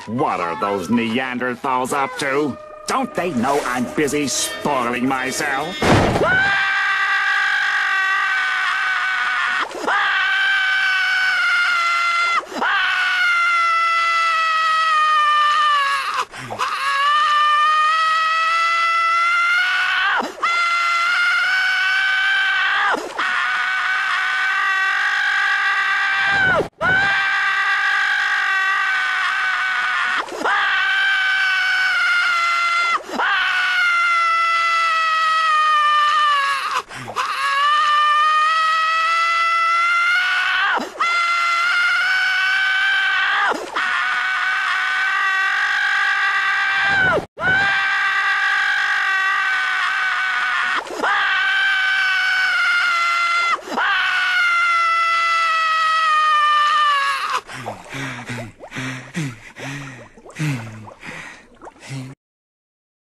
What are those Neanderthals up to? Don't they know I'm busy spoiling myself?